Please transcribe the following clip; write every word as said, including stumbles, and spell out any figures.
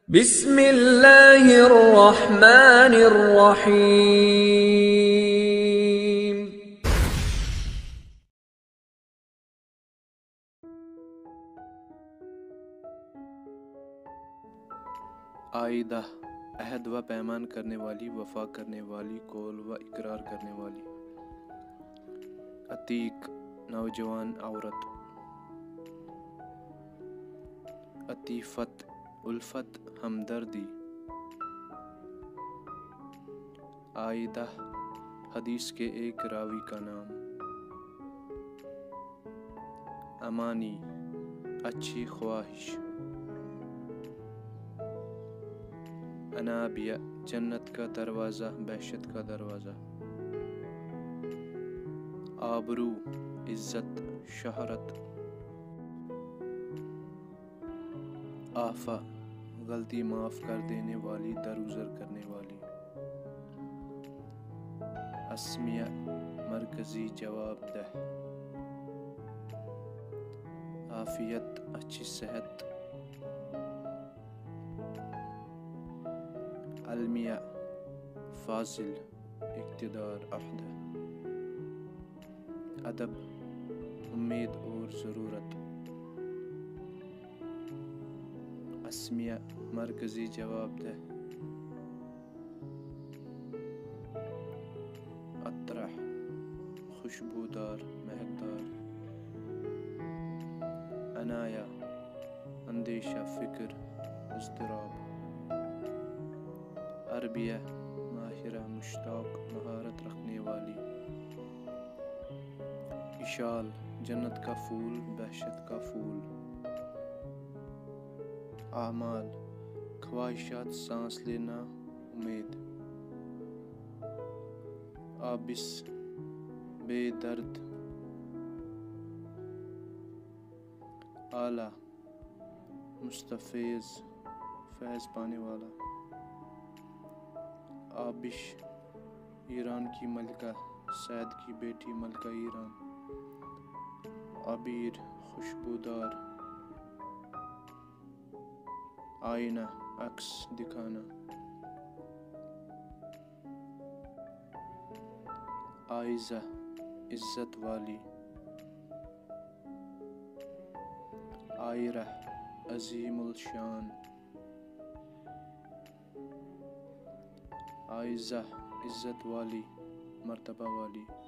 بسم اللہ الرحمن الرحیم۔ عائدہ، عہد و پیمان کرنے والی، وفا کرنے والی، قول و اقرار کرنے والی۔ عتیق، نوجوان عورت۔ عطیفت، الفت، ہمدردی۔ عائدہ، حدیث کے ایک راوی کا نام۔ امانی، اچھی خواہش۔ انابیہ، جنت کا دروازہ، بہشت کا دروازہ۔ آبرو، عزت، شہرت۔ آفا، غلطی معاف کر دینے والی، درگزر کرنے والی۔ اسمیہ، مرکزی، جواب دہ۔ عافیت، اچھی صحت۔ المیہ، فاضل، اقتدار، عہدہ۔ ادب، امید اور ضرورت۔ اسمیہ، مرکزی، جواب دہ۔ اطرح، خوشبودار، مہکدار۔ عنایا، اندیشہ، فکر، اضطراب۔ عربیہ، ماہرہ، مشتاق، مہارت رکھنے والی۔ اشال، جنت کا پھول، بہشت کا پھول۔ اعمال، خواہشات، سانس لینا، امید۔ آبس، بے درد۔ آلہ، مستفیض، فیض پانے والا۔ آبش، ایران کی ملکہ، سعد کی بیٹی، ملکہ ایران۔ عبیر، خوشبودار۔ آئینہ، عکس، دکھانا۔ عائزہ، عزت والی۔ عائرہ، عظیم الشان۔ عائزہ، عزت والی، مرتبہ والی۔